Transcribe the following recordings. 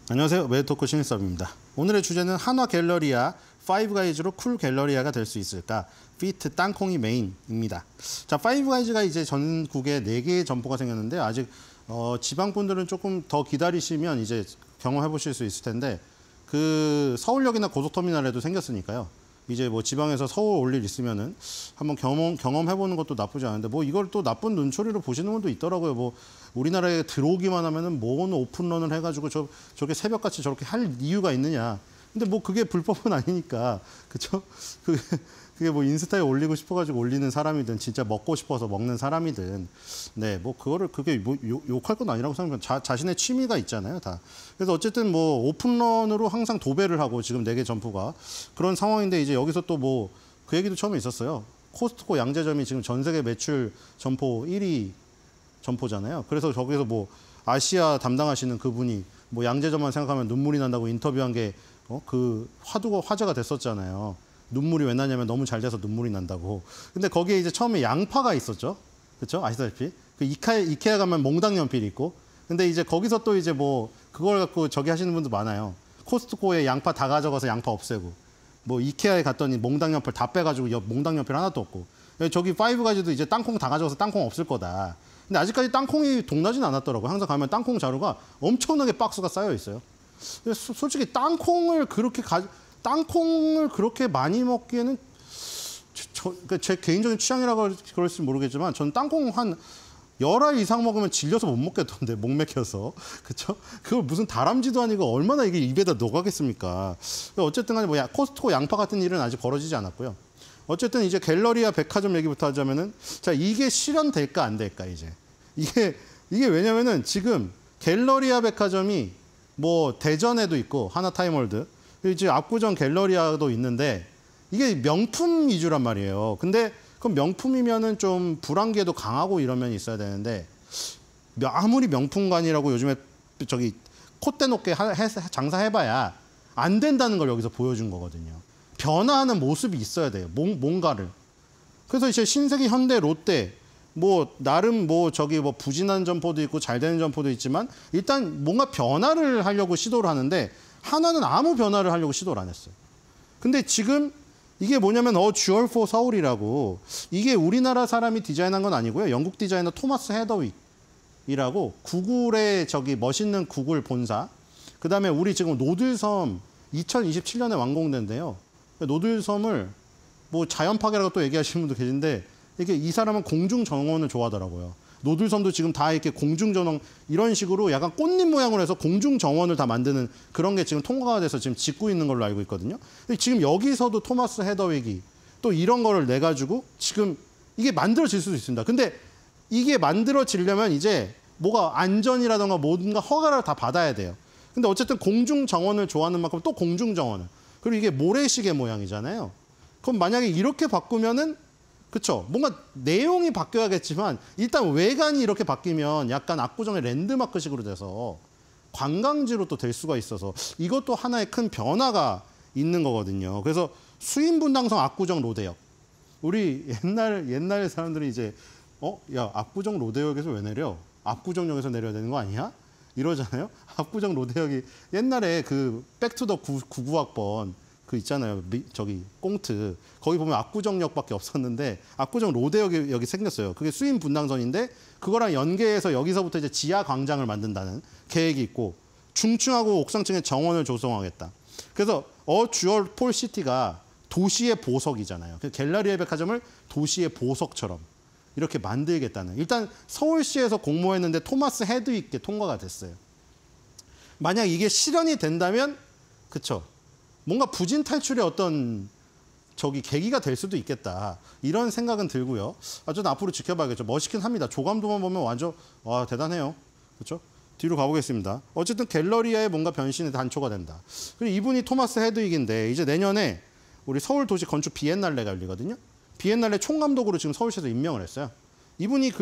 안녕하세요. 매드토크 신일섭입니다. 오늘의 주제는 한화 갤러리아 파이브가이즈로 쿨 갤러리아가 될 수 있을까? 피트 땅콩이 메인입니다. 자, 파이브가이즈가 이제 전국에 4개의 점포가 생겼는데 아직 지방분들은 조금 더 기다리시면 이제 경험해 보실 수 있을 텐데 그 서울역이나 고속터미널에도 생겼으니까요. 이제 뭐 지방에서 서울 올 일 있으면은 한번 경험해 보는 것도 나쁘지 않은데 뭐 이걸 또 나쁜 눈초리로 보시는 분도 있더라고요. 뭐 우리나라에 들어오기만 하면은 뭔 오픈런을 해가지고 저게 새벽같이 저렇게 할 이유가 있느냐. 근데 뭐 그게 불법은 아니니까, 그쵸? 그게 뭐 인스타에 올리고 싶어가지고 올리는 사람이든 진짜 먹고 싶어서 먹는 사람이든, 네, 뭐 그게 뭐 욕할 건 아니라고 생각하면 자신의 취미가 있잖아요, 다. 그래서 어쨌든 뭐 오픈런으로 항상 도배를 하고 지금 4개 점포가 그런 상황인데 이제 여기서 또 뭐 그 얘기도 처음에 있었어요. 코스트코 양재점이 지금 전 세계 매출 점포 1위 점포잖아요. 그래서 저기서 뭐 아시아 담당하시는 그분이 뭐 양재점만 생각하면 눈물이 난다고 인터뷰한 게 그 화제가 됐었잖아요. 눈물이 왜 나냐면 너무 잘 돼서 눈물이 난다고. 근데 거기에 이제 처음에 양파가 있었죠. 그렇죠? 아시다시피. 그 이케아 가면 몽당 연필이 있고. 근데 이제 거기서 또 이제 뭐 그걸 갖고 저기 하시는 분도 많아요. 코스트코에 양파 다 가져가서 양파 없애고. 뭐 이케아에 갔더니 몽당 연필 다 빼가지고 몽당 연필 하나도 없고. 저기 파이브가이즈도 이제 땅콩 다 가져가서 땅콩 없을 거다. 근데 아직까지 땅콩이 동나진 않았더라고요. 항상 가면 땅콩 자루가 엄청나게 박스가 쌓여 있어요. 솔직히 땅콩을 그렇게 많이 먹기에는 제 개인적인 취향이라고 그럴지 모르겠지만 저는 땅콩 한 10알 이상 먹으면 질려서 못 먹겠던데, 목 맥혀서. 그쵸? 그걸 무슨 다람쥐도 아니고 얼마나 이게 입에다 녹아겠습니까? 어쨌든 간에 뭐 코스트코 양파 같은 일은 아직 벌어지지 않았고요. 어쨌든 이제 갤러리아 백화점 얘기부터 하자면은, 자, 이게 실현될까 안 될까, 이제. 이게 왜냐면은 지금 갤러리아 백화점이 뭐 대전에도 있고 하나타임월드, 이제 압구정 갤러리아도 있는데 이게 명품 위주란 말이에요. 근데 그럼 명품이면은 좀 불안개도 강하고 이런 면이 있어야 되는데 아무리 명품관이라고 요즘에 저기 콧대 높게 장사해봐야 안 된다는 걸 여기서 보여준 거거든요. 변화하는 모습이 있어야 돼요. 뭔가를. 그래서 이제 신세계, 현대, 롯데 뭐 나름 뭐 저기 뭐 부진한 점포도 있고 잘 되는 점포도 있지만 일단 뭔가 변화를 하려고 시도를 하는데 하나는 아무 변화를 하려고 시도를 안 했어요. 근데 지금 이게 뭐냐면 듀얼 포 서울이라고, 이게 우리나라 사람이 디자인한 건 아니고요. 영국 디자이너 토마스 헤더윅이라고 구글의 저기 멋있는 구글 본사, 그다음에 우리 지금 노들섬 2027년에 완공된대요. 노들섬을 뭐 자연 파괴라고 또 얘기하시는 분도 계신데 이게 이 사람은 공중 정원을 좋아하더라고요. 노들섬도 지금 다 이렇게 공중 정원 이런 식으로 약간 꽃잎 모양으로 해서 공중 정원을 다 만드는 그런 게 지금 통과가 돼서 지금 짓고 있는 걸로 알고 있거든요. 근데 지금 여기서도 토마스 헤더윅이 또 이런 거를 내 가지고 지금 이게 만들어질 수도 있습니다. 근데 이게 만들어지려면 이제 뭐가 안전이라던가 뭔가 허가를 다 받아야 돼요. 근데 어쨌든 공중 정원을 좋아하는 만큼 또 공중 정원을, 그리고 이게 모래시계 모양이잖아요. 그럼 만약에 이렇게 바꾸면은, 그쵸? 뭔가 내용이 바뀌어야겠지만 일단 외관이 이렇게 바뀌면 약간 압구정의 랜드마크식으로 돼서 관광지로 또 될 수가 있어서 이것도 하나의 큰 변화가 있는 거거든요. 그래서 수인분당성 압구정 로대역. 우리 옛날 사람들이 이제 야, 압구정 로대역에서 왜 내려? 압구정역에서 내려야 되는 거 아니야? 이러잖아요. 압구정 로대역이 옛날에 그 백투더 99학번 그 있잖아요. 저기 꽁트. 거기 보면 압구정역밖에 없었는데 압구정 로대역이 여기 생겼어요. 그게 수인 분당선인데 그거랑 연계해서 여기서부터 이제 지하 광장을 만든다는 계획이 있고 중층하고 옥상층에 정원을 조성하겠다. 그래서 듀얼 폴 시티가 도시의 보석이잖아요. 그 갤러리아 백화점을 도시의 보석처럼 이렇게 만들겠다는. 일단 서울시에서 공모했는데 토마스 헤드윅께 통과가 됐어요. 만약 이게 실현이 된다면, 그쵸? 뭔가 부진 탈출의 어떤 저기 계기가 될 수도 있겠다. 이런 생각은 들고요. 좀 앞으로 지켜봐야겠죠. 멋있긴 합니다. 조감도만 보면 완전 와, 대단해요. 그렇죠? 뒤로 가보겠습니다. 어쨌든 갤러리아의 뭔가 변신의 단초가 된다. 그리고 이분이 토마스 헤드윅인데 이제 내년에 우리 서울 도시 건축 비엔날레가 열리거든요. 비엔날레 총감독으로 지금 서울시에서 임명을 했어요. 이분이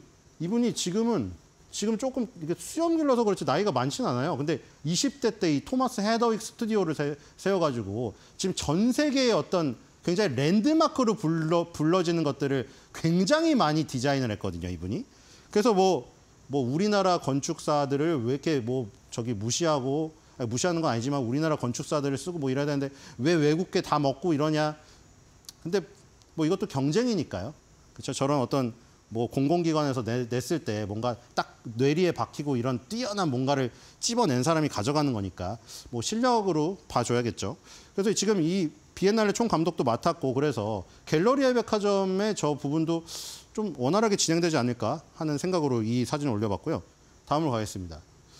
지금 조금 이게 수염 길러서 그렇지 나이가 많진 않아요. 근데 20대 때 이 토마스 헤더윅 스튜디오를 세워가지고 지금 전 세계의 어떤 굉장히 랜드마크로 불러지는 것들을 굉장히 많이 디자인을 했거든요, 이분이. 그래서 뭐 우리나라 건축사들을 왜 이렇게 뭐 저기 무시하고 무시하는 건 아니지만 우리나라 건축사들을 쓰고 뭐 이래야 되는데 왜 외국계 다 먹고 이러냐. 근데 뭐 이것도 경쟁이니까요. 그렇죠. 저런 어떤 뭐 공공기관에서 냈을 때 뭔가 딱 뇌리에 박히고 이런 뛰어난 뭔가를 찝어낸 사람이 가져가는 거니까 뭐 실력으로 봐줘야겠죠. 그래서 지금 이 비엔날레 총감독도 맡았고 그래서 갤러리아 백화점의 저 부분도 좀 원활하게 진행되지 않을까 하는 생각으로 이 사진을 올려봤고요. 다음으로 가겠습니다.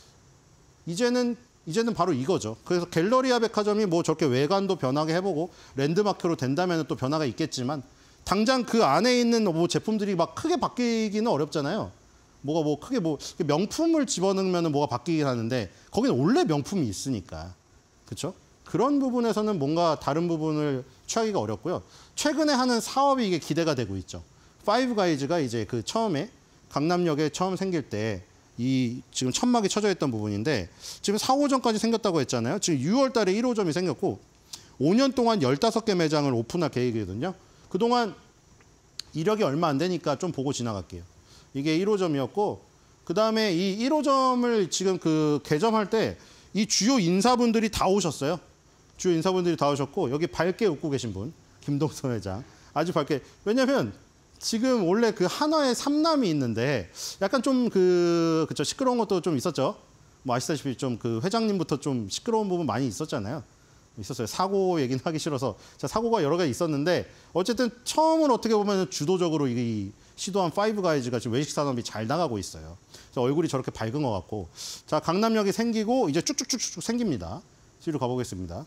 이제는 바로 이거죠. 그래서 갤러리아 백화점이 뭐 저렇게 외관도 변하게 해보고 랜드마크로 된다면 또 변화가 있겠지만 당장 그 안에 있는 뭐 제품들이 막 크게 바뀌기는 어렵잖아요. 뭐가 뭐 크게 뭐 명품을 집어넣으면 뭐가 바뀌긴 하는데 거기는 원래 명품이 있으니까. 그렇죠? 그런 부분에서는 뭔가 다른 부분을 취하기가 어렵고요. 최근에 하는 사업이 이게 기대가 되고 있죠. 파이브 가이즈가 이제 그 처음에 강남역에 처음 생길 때 이 지금 천막이 쳐져 있던 부분인데 지금 4호점까지 생겼다고 했잖아요. 지금 6월 달에 1호점이 생겼고 5년 동안 15개 매장을 오픈할 계획이거든요. 그동안 이력이 얼마 안 되니까 좀 보고 지나갈게요. 이게 1호점이었고 그다음에 이 1호점을 지금 그 개점할 때 이 주요 인사분들이 다 오셨어요. 주요 인사분들이 다 오셨고 여기 밝게 웃고 계신 분 김동선 회장 아주 밝게 왜냐하면 지금 원래 그 한화의 삼남이 있는데 약간 좀 그쵸 시끄러운 것도 좀 있었죠. 뭐 아시다시피 좀 그 회장님부터 좀 시끄러운 부분 많이 있었잖아요. 있었어요. 사고 얘기는 하기 싫어서 자, 사고가 여러 가지 있었는데 어쨌든 처음은 어떻게 보면 주도적으로 이 시도한 파이브 가이즈가 지금 외식 산업이 잘 나가고 있어요. 얼굴이 저렇게 밝은 것 같고 자 강남역이 생기고 이제 쭉쭉쭉쭉 생깁니다. 뒤로 가보겠습니다.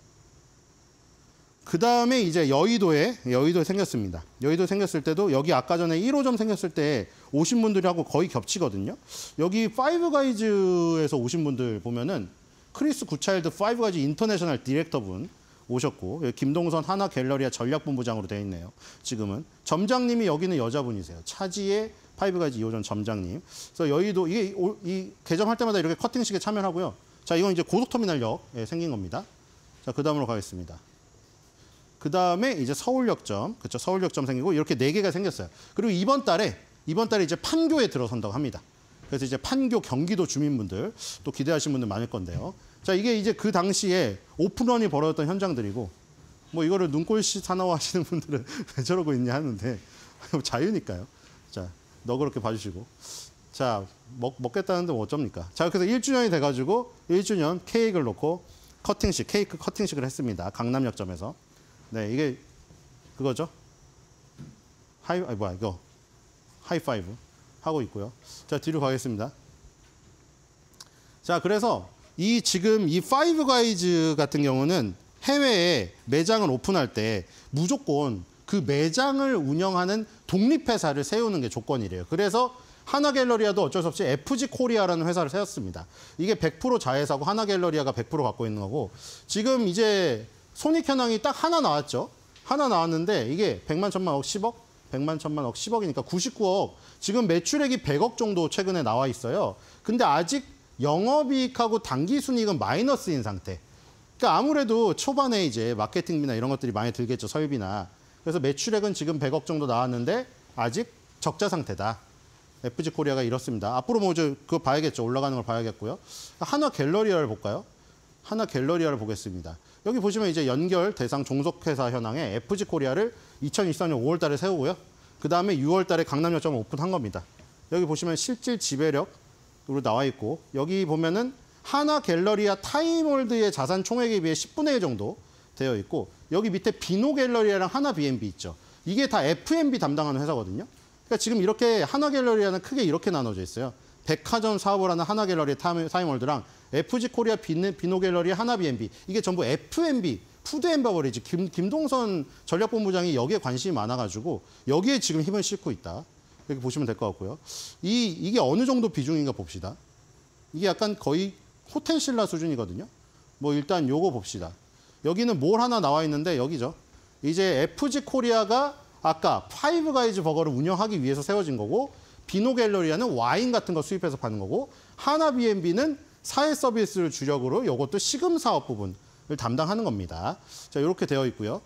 그 다음에 이제 여의도에 생겼습니다. 여의도 생겼을 때도 여기 아까 전에 1호점 생겼을 때 오신 분들하고 거의 겹치거든요. 여기 파이브 가이즈에서 오신 분들 보면은 크리스 굿차일드 파이브 가이즈 인터내셔널 디렉터 분 오셨고 김동선 하나 갤러리아 전략본부장으로 되어 있네요. 지금은 점장님이 여기는 여자분이세요. 차지의 파이브 가이즈 2호점 점장님. 그래서 여의도 이 개점할 때마다 이렇게 커팅식에 참여하고요. 자 이건 이제 고속터미널역에 생긴 겁니다. 자 그 다음으로 가겠습니다. 그 다음에 이제 서울역점, 그렇죠? 서울역점 생기고 이렇게 4개가 생겼어요. 그리고 이번 달에 이제 판교에 들어선다고 합니다. 그래서 이제 판교 경기도 주민분들 또 기대하시는 분들 많을 건데요. 자 이게 이제 그 당시에 오픈런이 벌어졌던 현장들이고 뭐 이거를 눈꼴시 사나워 하시는 분들은 왜 저러고 있냐 하는데 자유니까요. 자 너그럽게 봐주시고 자 먹겠다는데 뭐 어쩝니까? 자 그래서 1주년이 돼가지고 1주년 케이크를 놓고 케이크 커팅식을 했습니다. 강남역점에서. 네, 이게 그거죠. 이거 하이파이브 하고 있고요. 자, 뒤로 가겠습니다. 자, 그래서 지금 이 파이브 가이즈 같은 경우는 해외에 매장을 오픈할 때 무조건 그 매장을 운영하는 독립회사를 세우는 게 조건이래요. 그래서 하나갤러리아도 어쩔 수 없이 FG 코리아라는 회사를 세웠습니다. 이게 100% 자회사고 하나갤러리아가 100% 갖고 있는 거고 지금 이제 손익현황이 딱 하나 나왔죠. 하나 나왔는데 이게 100만, 1000만, 억, 10억? 100만, 1000만, 억, 10억이니까 99억. 지금 매출액이 100억 정도 최근에 나와 있어요. 근데 아직 영업이익하고 당기순이익은 마이너스인 상태. 그러니까 아무래도 초반에 이제 마케팅비나 이런 것들이 많이 들겠죠. 설비나. 그래서 매출액은 지금 100억 정도 나왔는데 아직 적자 상태다. FG 코리아가 이렇습니다. 앞으로 뭐 그거 봐야겠죠. 올라가는 걸 봐야겠고요. 하나 갤러리아를 볼까요? 하나 갤러리아를 보겠습니다. 여기 보시면 이제 연결 대상 종속회사 현황에 FG 코리아를 2024년 5월 달에 세우고요. 그 다음에 6월 달에 강남역점을 오픈한 겁니다. 여기 보시면 실질 지배력으로 나와 있고 여기 보면은 하나 갤러리아 타임월드의 자산 총액에 비해 10분의 1 정도 되어 있고 여기 밑에 비노 갤러리아랑 하나 B&B 있죠. 이게 다 F&B 담당하는 회사거든요. 그러니까 지금 이렇게 하나 갤러리아는 크게 이렇게 나눠져 있어요. 백화점 사업을 하는 하나 갤러리 타임월드랑 FG 코리아 비노 갤러리 하나 B&B 이게 전부 F&B 푸드 앤 버버리지 김동선 전략본부장이 여기에 관심이 많아가지고 여기에 지금 힘을 싣고 있다. 이렇게 보시면 될 것 같고요. 이게 어느 정도 비중인가 봅시다. 이게 약간 거의 호텔 신라 수준이거든요. 뭐 일단 요거 봅시다. 여기는 뭘 하나 나와 있는데 여기죠. 이제 FG 코리아가 아까 파이브 가이즈 버거를 운영하기 위해서 세워진 거고 비노 갤러리아는 와인 같은 거 수입해서 파는 거고 하나 B&B는 사회 서비스를 주력으로 이것도 시금 사업 부분을 담당하는 겁니다. 자, 이렇게 되어 있고요.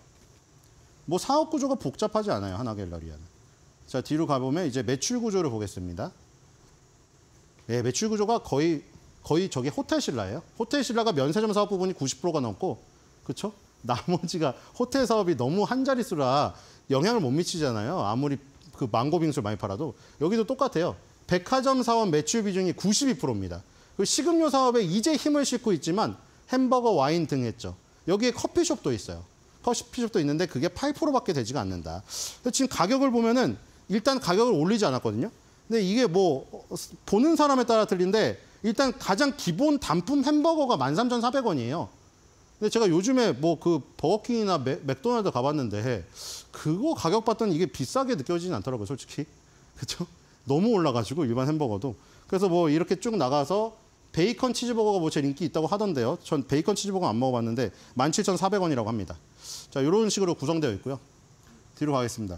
뭐 사업 구조가 복잡하지 않아요. 하나 갤러리아는. 자, 뒤로 가보면 이제 매출 구조를 보겠습니다. 네, 매출 구조가 거의 거의 저게 호텔신라예요. 호텔신라가 면세점 사업 부분이 90%가 넘고, 그렇죠? 나머지가 호텔 사업이 너무 한 자릿수라 영향을 못 미치잖아요. 아무리 그 망고 빙수를 많이 팔아도. 여기도 똑같아요. 백화점 사업 매출 비중이 92%입니다. 그 식음료 사업에 이제 힘을 싣고 있지만 햄버거, 와인 등 했죠. 여기에 커피숍도 있어요. 커피숍도 있는데 그게 8%밖에 되지가 않는다. 지금 가격을 보면은 일단 가격을 올리지 않았거든요. 근데 이게 뭐 보는 사람에 따라 틀린데 일단 가장 기본 단품 햄버거가 13,400원이에요. 근데 제가 요즘에 뭐 그 버거킹이나 맥도날드 가봤는데 그거 가격 봤더니 이게 비싸게 느껴지진 않더라고요, 솔직히. 그렇죠? 너무 올라가지고 일반 햄버거도. 그래서 뭐 이렇게 쭉 나가서 베이컨 치즈버거가 뭐 제일 인기 있다고 하던데요. 전 베이컨 치즈버거 안 먹어봤는데 17,400원이라고 합니다. 자, 이런 식으로 구성되어 있고요. 뒤로 가겠습니다.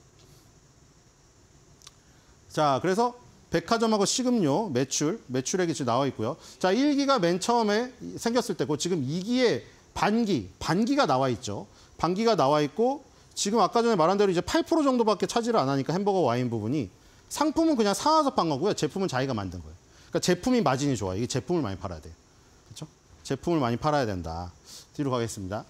자, 그래서 백화점하고 식음료 매출액이 지금 나와 있고요. 자, 1기가 맨 처음에 생겼을 때고 지금 2기에 반기가 나와 있죠. 반기가 나와 있고 지금 아까 전에 말한 대로 이제 8% 정도밖에 차지를 안 하니까 햄버거 와인 부분이 상품은 그냥 사와서 판 거고요. 제품은 자기가 만든 거예요. 그러니까 제품이 마진이 좋아요. 이게 제품을 많이 팔아야 돼요. 그렇죠? 제품을 많이 팔아야 된다. 뒤로 가겠습니다.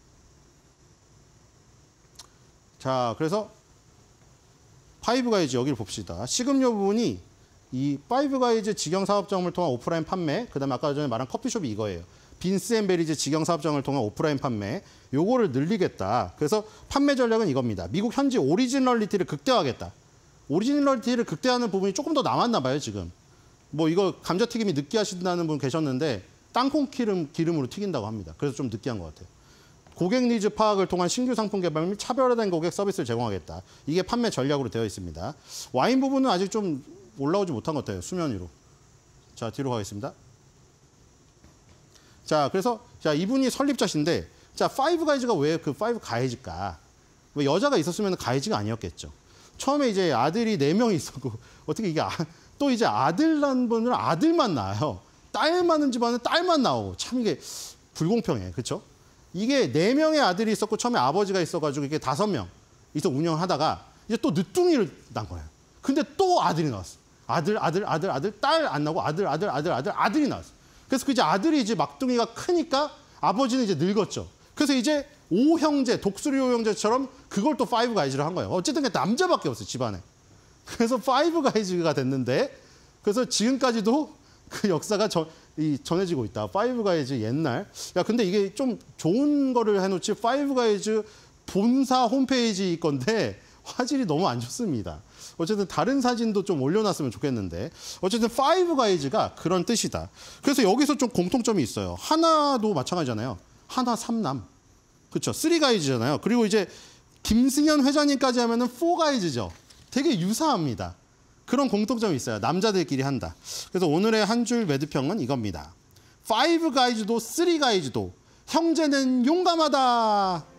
자, 그래서 파이브가이즈 여기를 봅시다. 식음료 부분이 이 파이브가이즈 직영사업점을 통한 오프라인 판매, 그다음에 아까 전에 말한 커피숍이 이거예요. 빈스앤베리즈 직영사업점을 통한 오프라인 판매, 요거를 늘리겠다. 그래서 판매 전략은 이겁니다. 미국 현지 오리지널리티를 극대화하겠다. 오리지널리티를 극대화하는 부분이 조금 더 남았나 봐요, 지금. 뭐 이거 감자튀김이 느끼하신다는 분 계셨는데 땅콩 기름으로 튀긴다고 합니다. 그래서 좀 느끼한 것 같아요. 고객 니즈 파악을 통한 신규 상품 개발 및 차별화된 고객 서비스를 제공하겠다. 이게 판매 전략으로 되어 있습니다. 와인 부분은 아직 좀 올라오지 못한 것 같아요. 수면 위로. 자, 뒤로 가겠습니다. 자, 그래서 자, 이분이 설립자신데 자, 파이브가이즈가 왜 그 파이브가이즈일까? 왜 여자가 있었으면 가이즈가 아니었겠죠. 처음에 이제 아들이 4명이 있었고 어떻게 이게 또 이제 아들 낳은 분은 아들만 낳아요. 딸 많은 집안은 딸만 나오고 참 이게 불공평해. 그렇죠? 이게 4명의 아들이 있었고 처음에 아버지가 있어가지고 이게 5명 있어 운영하다가 이제 또 늦둥이를 낳은 거예요. 근데 또 아들이 나왔어. 아들, 딸 안 나오고 아들이 나왔어. 그래서 그 이제 아들이 이제 막둥이가 크니까 아버지는 이제 늙었죠. 그래서 이제 5형제, 독수리 5형제처럼 그걸 또 파이브가이즈를 한 거예요. 어쨌든 남자밖에 없어요, 집안에. 그래서 파이브가이즈가 됐는데 그래서 지금까지도 그 역사가 전해지고 있다. 파이브가이즈 옛날. 야, 근데 이게 좀 좋은 거를 해놓지 파이브가이즈 본사 홈페이지 건데 화질이 너무 안 좋습니다. 어쨌든 다른 사진도 좀 올려놨으면 좋겠는데 어쨌든 파이브가이즈가 그런 뜻이다. 그래서 여기서 좀 공통점이 있어요. 하나도 마찬가지잖아요. 하나 3남. 그렇죠. 3가이즈잖아요. 그리고 이제 김승현 회장님까지 하면은 4가이즈죠. 되게 유사합니다. 그런 공통점이 있어요. 남자들끼리 한다. 그래서 오늘의 한 줄 매드평은 이겁니다. 파이브가이즈도 3가이즈도 형제는 용감하다.